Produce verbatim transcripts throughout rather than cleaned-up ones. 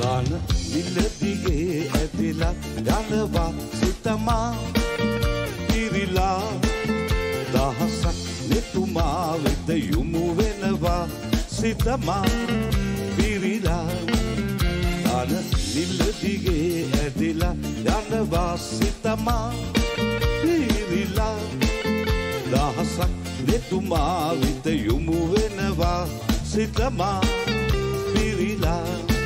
දාන නිල දිගේ ඇදිලා යනවා සිතමා පිරිලා දහසක් මෙතුමා වෙත යොමු වෙනවා සිතමා පිරිලා දාන නිල දිගේ ඇදිලා යනවා සිතමා පිරිලා දහසක් මෙතුමා වෙත යොමු වෙනවා සිතමා පිරිලා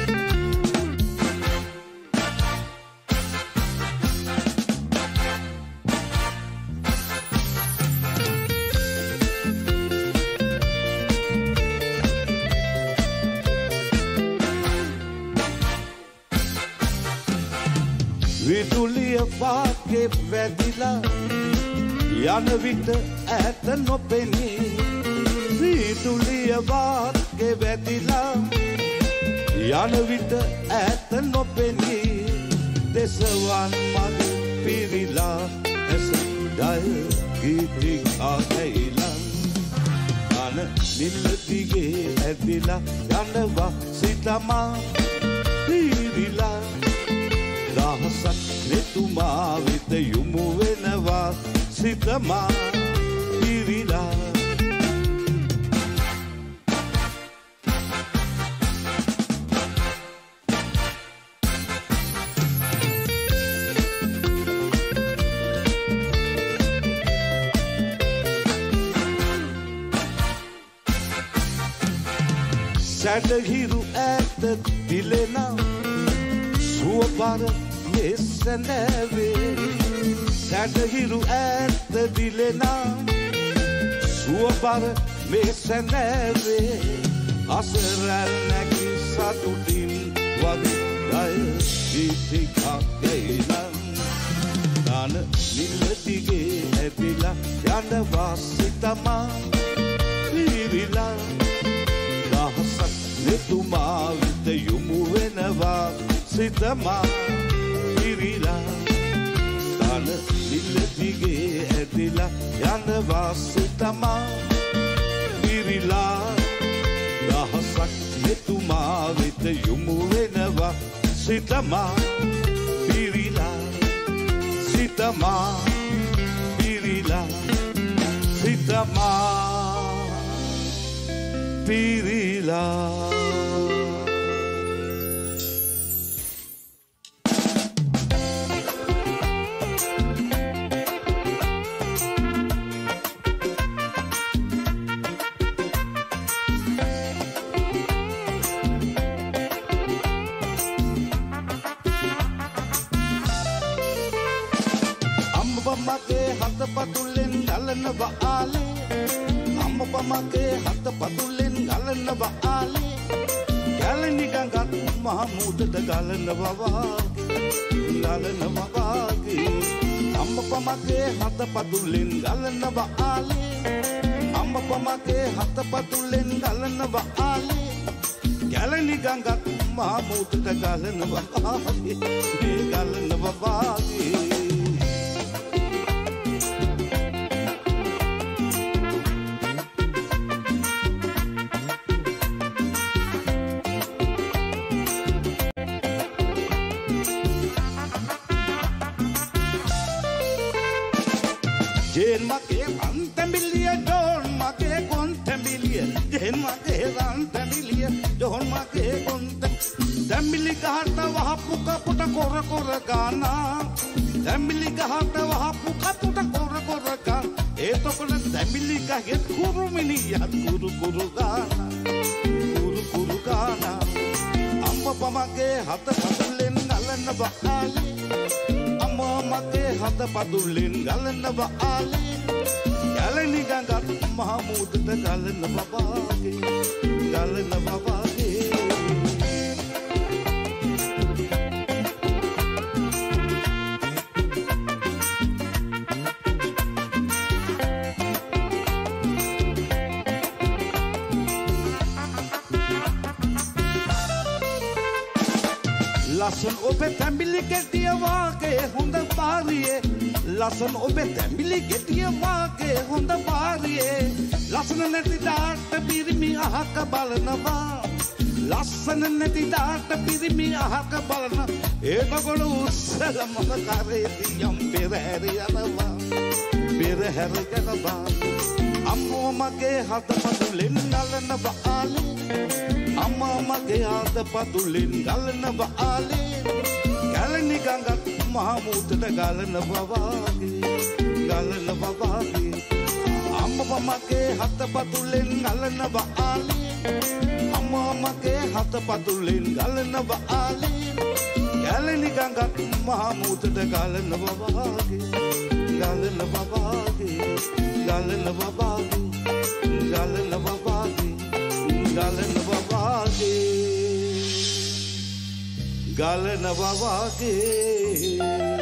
විදුලිය වාගේ වැදිලා යන විට ඈත නොපෙනී විදුලිය වාගේ වැදිලා යන විට ඈත නොපෙනී දෙසවන් මඟ පිරිලා ඇස ඩල් ගීතිකා ගැයිලා අන නිල දිගේ ඇදිලා යනවා සිතමා පිරිලා දහසක් මෙතුමා වෙත යොමු වෙනවා සිතමා පිරිලා සැඩහිරු ඇත දිලෙනා සුවබර මෙසනවේ සැඩහිරු ඇත දිලෙනා සුවබර මෙසනවේ අසරල් නැගි සතුටින් වගේ ගල් ගීතිකා ගැයිලා දාන නිල දිගේ ඇදිලා යනවා සිතමා පිරිලා දහසක් මෙතුමා වෙත යොමු වෙනවා සිතමා පිරිලා දාන නිල දිගේ ඇදිලා යනවා සිතමා පිරිලා දහසක් මෙතුමා වෙත යොමු වෙනවා සිතමා පිරිලා සිතමා පිරිලා සිතමා පිරිලා මගේ හත පතුලෙන් ගලනවා ආලේ අම්මප මගේ හත පතුලෙන් ගලනවා ආලේ ගැලණි ගඟත් මහ මුදට ගලනවා වාගේ ගලනවා වාගේ අම්මප මගේ හත පතුලෙන් ගලනවා ආලේ අම්මප මගේ හත පතුලෙන් ගලනවා ආලේ ගැලණි ගඟත් මහ මුදට ගලනවා වාගේ ගලනවා වාගේ Jen make ran tambilia John make kon tambilia Jen make ran tambilia John make kon tambili kahata wahapu kaputa kora kora gana tambili kahata wahapu kaputa kora kora gana etokona tambili kahet kuru miniya kuru kuru gana kuru kuru gana amma pamage hata patulen galana baale amma mage hata patulen galana baale galani gangat mahamudta galana babage galana babage Lasan obe tambili getiya waage honda baariye Lasan obe tambili getiya waage honda baariye Lasan neti daata birimi ahaka balanawa ලස්සන නැති දාට පිරිමි අහක බලන ඒකගොඩ උස්සල මම කරේදී යම් පෙරහැර යනවා පෙරහැර යනවා අම්මෝ මගේ හදපතුලෙන් නලන බාලේ අම්මා මගේ හදපතුලෙන් නලන බාලේ ගලනි ගඟක් මහ මුහුදට ගලන බවාගේ ගලන බවාගේ අම්මා මගේ හදපතුලෙන් නලන බාලේ අම්මා මගේ හදපතුලෙන් ගලන බාලේ ගලනි ගඟක් මහ මුහුදට ගලන බවාගේ ගලන බවාගේ ගලන බවාගේ ගලන බවාගේ ගලන බවාගේ ගලන බවාගේ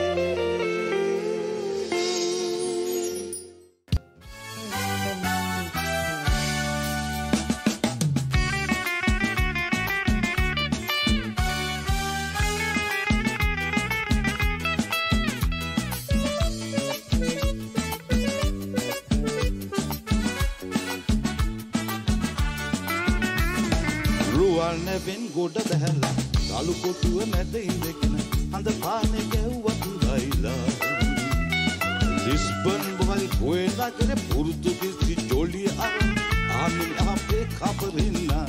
නැවෙන් ගොඩ බැහැලා ගලු කොටුව මැද ඉඳගෙන හඳ පානේ ගැව්වත් ගයිලා ලිස්බන් බවල් ගොයනගර පොර්තුගීසි ජොලිය අරන් ආමින් අපේ කපරින්නා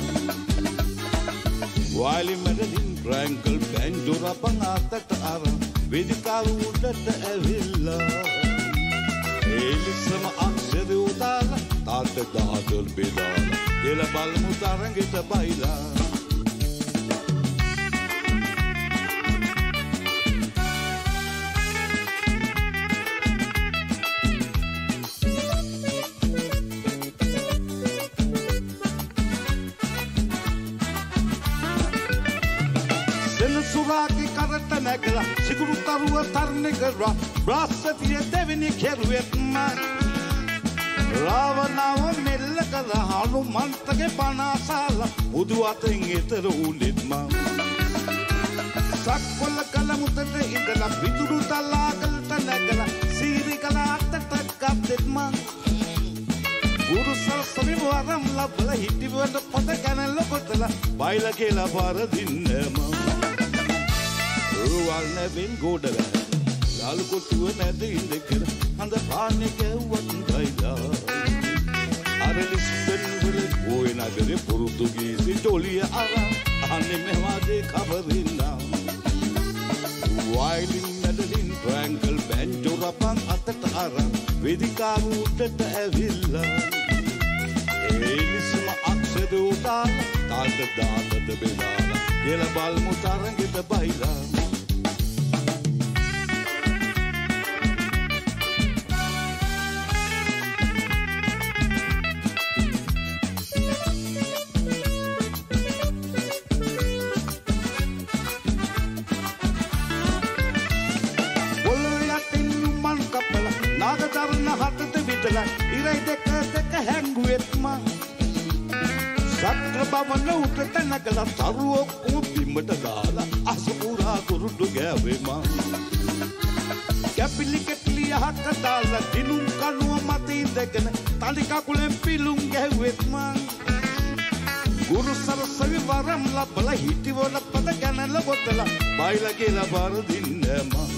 වයිලි මැඩලින් ට්‍රැන්ගල් බැන්ජෝ රපන් අතට අරන් වේදිකාව උඩට ඇවිල්ලා එලිසම අක්ෂර උදාලා තාට දාදල් බෙදාලා එල බලමු තරංගෙට බයිලා සුරාගේ කරට නැගලා සිකුරු තරුව තරණය කරා බ්‍රාස්සතිය දෙවෙනි කෙරුවෙත් මා රාවණව මෙල්ල කළා හනුමන්තගේ පනාසාල බුදු අතින් ඊතර උනෙත් මා සක්වල කල මුතට ඉඳලා පිටුරු තලාගලට නැගලා සීරි කල අතට ගත්තෙත් මා ගුරු සල්සමි වරම් ලබලා හිටිවට පොත කනල කොටලා බයිලා කියලා පාර දින්න මා රුවල් නැවෙන් ගොඩ බැහැ ගලු කොටුව මැද ඉඳගෙන හඳ පානේ ගැව්වත් ගයිලා අර ලිස්බන් වල ගෝය නගරේ පොර්තුගීසි ටොලිය අරන් අනේ මෙවාගේ කවරින්නා වයිලින් මැඩලින් ට්‍රැන්ගල් බැන්ජෝ රපන් අතට අරන් වේදිකාව උඩට ඇවිල්ලා එලිසම අක්ෂර උදාලා තාට දාතද බෙදාලා එල බලමු තරංගෙට බයිලා නාගතරණ හතට විදලා ඉරයි දෙක දෙක හැංගුවෙත් මා සත්‍ර බවන උඩට නැගලා තරු ඔක්කොම බිමට දාලා අසපුරා කුරුඩු ගෑවේ මා කැපිලි කෙට්ලි අහක දාලා දිනුම් කනුව මත ඉඳගෙන තලි කකුලෙන් පිලුම් ගැහුවෙත් මා ගුරු සරසවි වරම් ලබලා හිටිවල පද ගණල බොතලා බයිලා කියලා බාර දින්න මා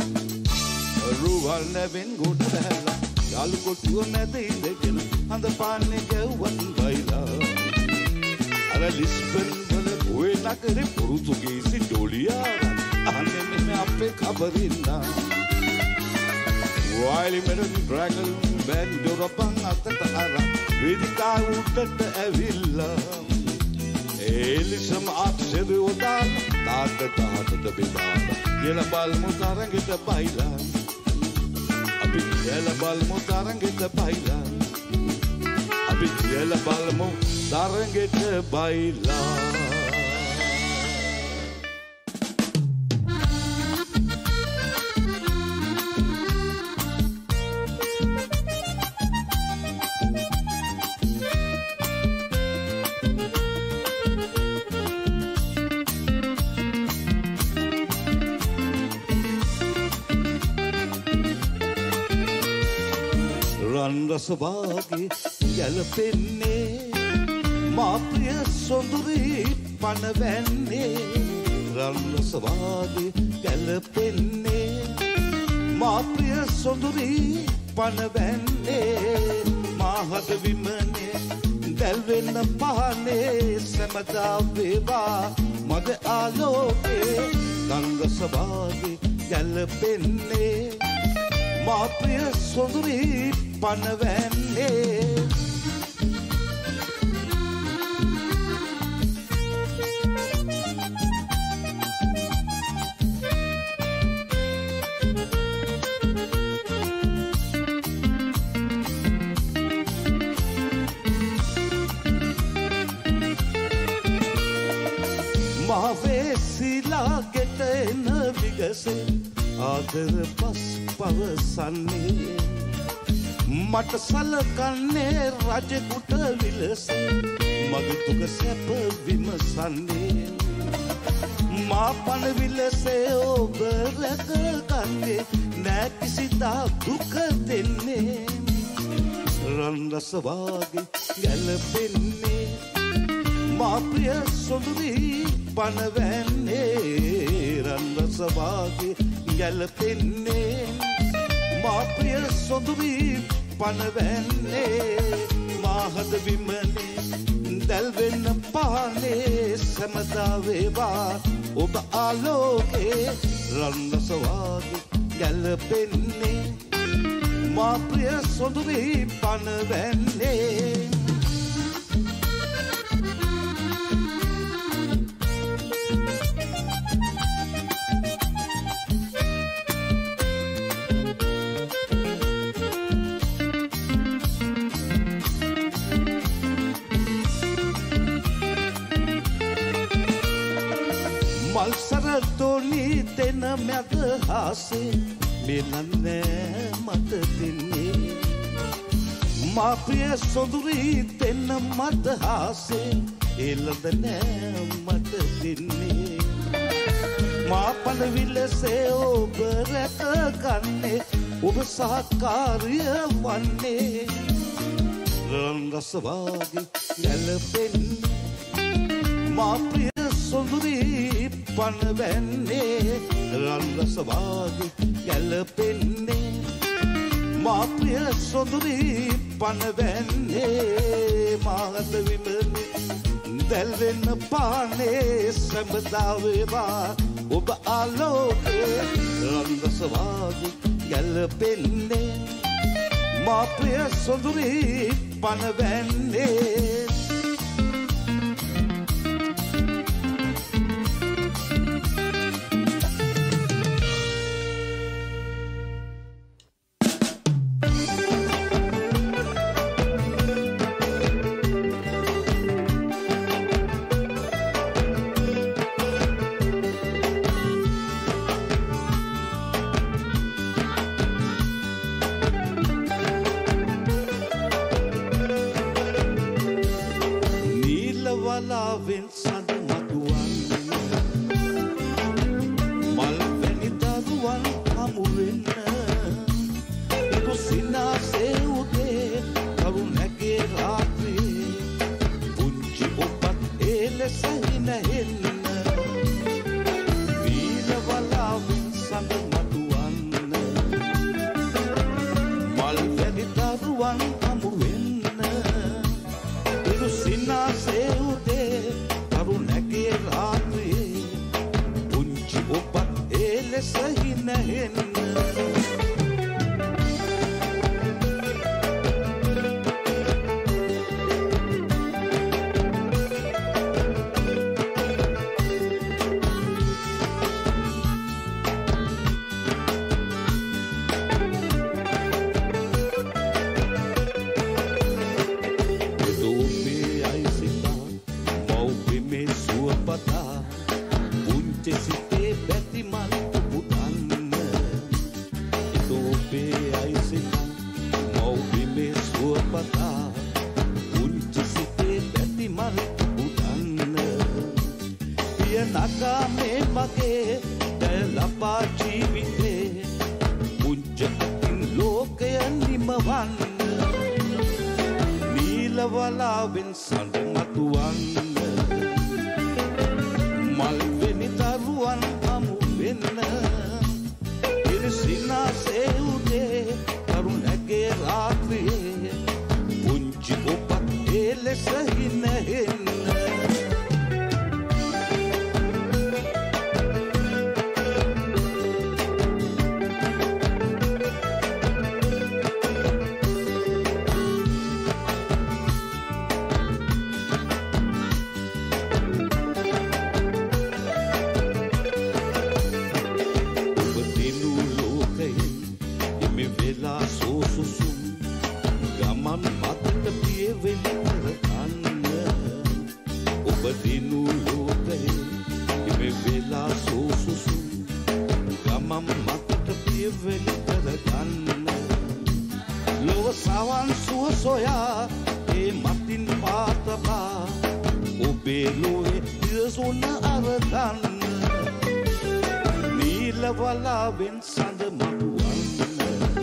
රුවල් නැවෙන් ගොඩ බැහැලා ගලු කොටුව මැද ඉඳගෙන හඳ පාන්නේ ගැව්වත් ගයිලා අර ලිස්බන් වල ගෝය නගරේ පොර්තුගීසි ටොලිය අරන් අනේ මෙන්න අපේ කබරින්නා වයිලි මැඩලින් ට්‍රැන්ගල් බැන්ජෝ රපන් අතට අරන් වේදිකාව උඩට ඇවිල්ලා එලිසම අක්ෂර උදාලා තාට තාටද බෙදාලා එල බලමු තරංගෙට බයිලා අපි එල බලමු තරංගෙට බයිලා අපි එල බලමු තරංගෙට බයිලා රන්රසවාගේ ගැලපෙන්නේ මා ප්‍රිය සොඳුරි පනවැන්නේ රන්රස වාගේ ගැලපෙන්නේ මා ප්‍රිය සොඳුරී පනවැන්නේ මාහද විමනේ දැල්වෙන්න පහනේ සැමදා වේවා මද ආලෝකේ රන්රස වාගේ ගැලපෙන්නේ මා ප්‍රිය සොඳුරී පනවැන්නේ මහවේසිලා ගෙට එන විගසේ ආදර පස් පවසන්නේ මට සලකන්නේ රජෙකුට විලසේ මගේ දුක සැප විමසන්නේ මා පන විලසේ ඔබ රැකගන්නේ නෑ කිසිදා දුක දෙන්නේ රන්රස වාගේ ගැලපෙන්නේ මා ප්‍රිය සොඳුරී පනවැන්නේ රන්රස වාගේ ගැලපෙන්නේ මා ප්‍රිය සොඳුරී පනවැන්නේ මාහද විමනේ දැල්වෙන්න පහනේ සැමදා වේවා ඔබ ආලෝකේ රන්රස වාගේ ගැලපෙන්නේ මා ප්‍රිය සොඳුරී පනවැන්නේ මල්සරතෝනි දෙන මැද හාසේ මෙලන්නේ මට දෙන්නේ මා ප්‍රිය සොඳුරී දෙන මට හාසේ එළද නෑ මට දෙන්නේ මා පන විලසේ ඔබ රැකගන්නේ ඔබ සහකාරිය වන්නේ රන්රස වාගේ ගැලපෙන්නේ මා ප්‍රිය සොඳුරී පනවැන්නේ රන්රස වාගේ ගැලපෙන්නේ මා ප්‍රිය සොඳුරී පනවැන්නේ මාහද විමනේ දැල්වෙන්න පානේ සැමදා වේවා ඔබ ආලෝකේ රන්රස වාගේ ගැලපෙන්නේ මා ප්‍රිය සොඳුරී පනවැන්නේ වලාවෙන් සඳ මතුවන්න මල් වැනි දරුවන් හමු වෙන්න ඉදු සිනාසේ උදේ කරුණ හැගේ රාත්‍රියේ පුංචි ඔබත් ඒ ලෙස හිනහෙන්න නීල වලාවෙන් සඳ මතුවන්න මල් වැනි දරුවන් හමු වෙන්න ඉදු සිනාසේ සහිනහෙන්න දෝපේ අයිසිතා මව්පිමේ සුවපතා පුංචි සිතේ බැතිමල් පතා පුංචි සිතේ බැති මල් උදන්න පිය නගා මේ මගේ දැය ලබා ජීවිතේ පුංචි අතින් ලෝකය නිමවන්න නීල වලාවෙන් සඳ මතුවන්න වෙලා සෝසුසු ගමම් මකට පියවෙලි කරගන්න ලොව සවන් සුව සොයා ඒ මතින් පාතබා ඔබේ ලොවේ ඉරසුන අරගන්න නීල වලාවෙන් සඳ මතුවන්න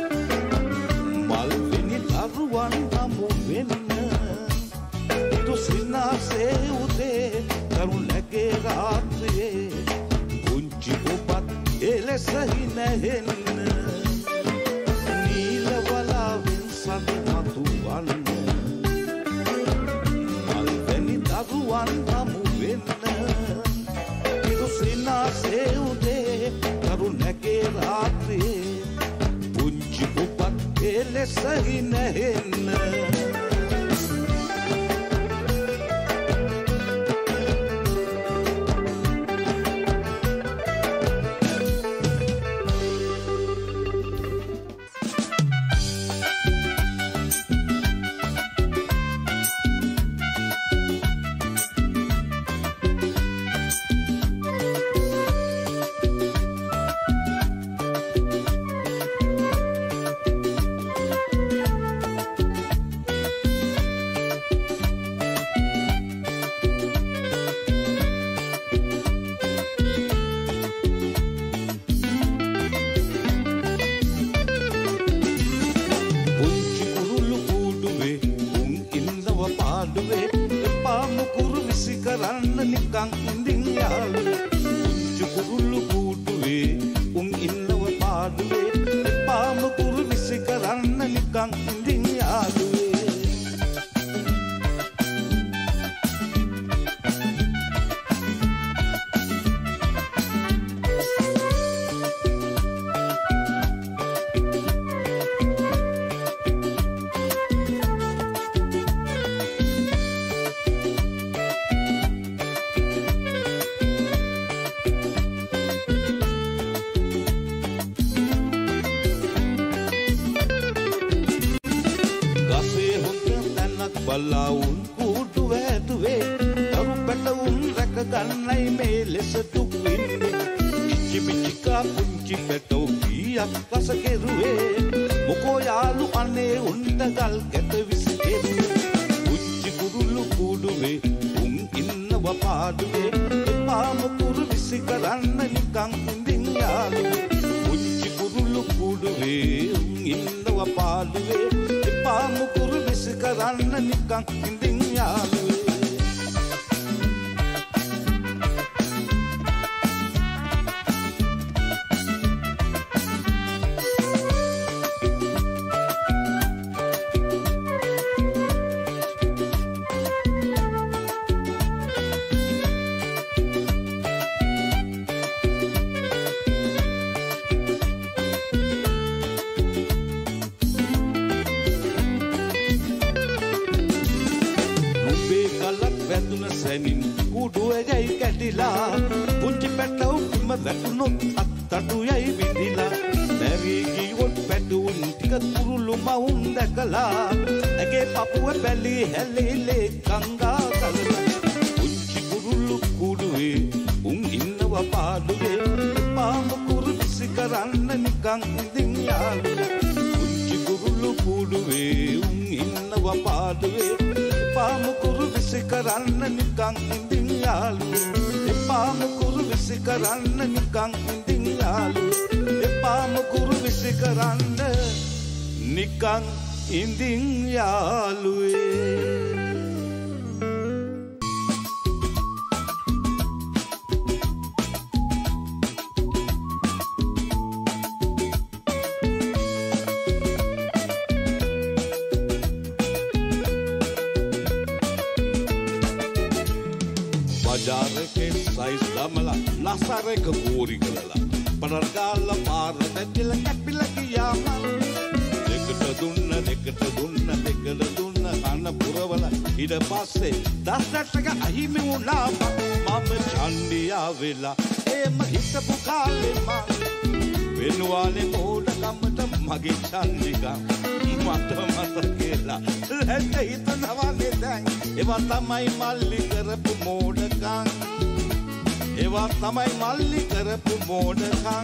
මල්වෙනි දරුවන් හමු වෙන්න දුසිනාසේ උදේ කරුණැගේ රාත්‍රියේ පුංචි ඔබත් එලෙස හිනහෙන්න නීල වලාවෙන් සඳ මතුවන්න මල්වෙනි දරුවන් හමු වෙන්න දුසිනාසේ උදේ කරුණැගේ රාත්‍රියේ පුංචි ඔබත් එලෙස හිනහෙන්න බලාවුන් කුඩු වැදුවේ දරු පැටවුන් රැක ගන්නයි මේ ලෙස දුක් විඳින්නේ කිචිමිචිකා පුංචි පැටව කීයක් රස කෙරුවේ මොකෝ යාළු අනේ උන්ට ගල් කැට විසිකෙරුවේ පුංචි කුරුළු කුඩුවේ උන් ඉන්නව පාඩුවේ එපාම කුරු විසි කරන්න නිකන් ඉඳින් යාළුවේ පුංචි කුරුළු කුඩුවේ උන් ඉන්නව පාඩුවේ එපාම කුරු විසි කරන්න නිකන් ඉඳින් යාළුවේ පුංචි පැටව කිම වැටුනොත් අත්තටු යයි විදිලා බැරී ගියොත් පැටවුන් ටික කුරුළු මවුන් දැකලා ඇගේ පපුව බැලී හැලීලේ ගංගා කලලා පුංචි කුරුළු කුඩුවේ උන් ඉන්නව පාඩුවේ එපාම කුරු විසි කරන්න නිකන් ඉඳින් යාළුවේ පුංචි කුරුළු කුඩුවේ උන් ඉන්නව පාඩුවේ එපාම කුරු විසි කරන්න නිකන් ඉඳින් යාළුවේ එපාම කුරු විසි කරන්න නිකන් ඉඳින් යාළුවේ එපාම කුරු විසි කරන්න නිකන් ඉඳින් යාළුවේ बाजार के साइज दमला नसारे का गोरी गलला पनरगाला पार तकिल कपिल कियामा දෙකට දුන්න දෙකට දුන්න දෙකට දුන්න කන පුරවල ඊට පස්සේ දස්සටක අහිමි වුණා මම චන්දියා වෙලා එම හිතපු කාලේ මම වෙනවානේ මොඩකමට මගේ චන්දිකා මට මතකෙලා ලැජ්ජ හිතනවානේ දැන් ඒවා තමයි මල්ලි කරපු මොඩකම් ඒවා තමයි මල්ලි කරපු මෝඩකම්.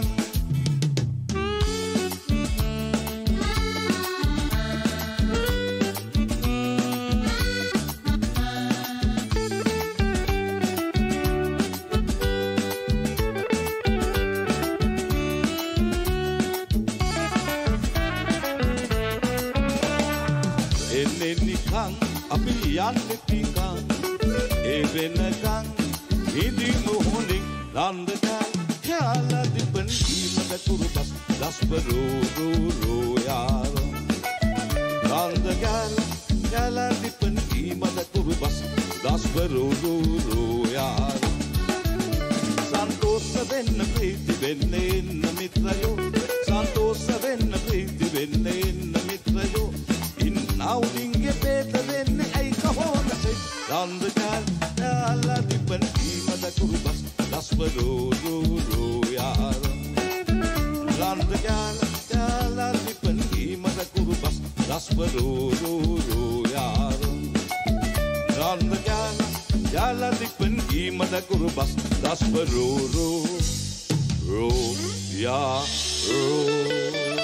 එන්නේ නිකන් අපි යන්නේ පිකන් ඒ වෙනකන් ඉදි මොහොනින් නන්දකන් යාලා දිපන් ඊමද කුරුබස් දස්බරෝ රෝ රෝ යාර නන්දකන් යාලා දිපන් ඊමද කුරුබස් දස්බරෝ රෝ රෝ යාර සන්තෝෂ වෙන්න ප්‍රීති වෙන්න එන්න මිත්‍රයෝ සන්තෝෂ වෙන්න ප්‍රීති වෙන්න එන්න මිත්‍රයෝ Naulinge beta venne ei kahona se Nandakal Yalla dipan imada kurubas Dasbaro ro ro yara Nandakal Yalla dipan imada kurubas Dasbaro ro ro yara Nandakal Yalla dipan imada kurubas Dasbaro ro ro yara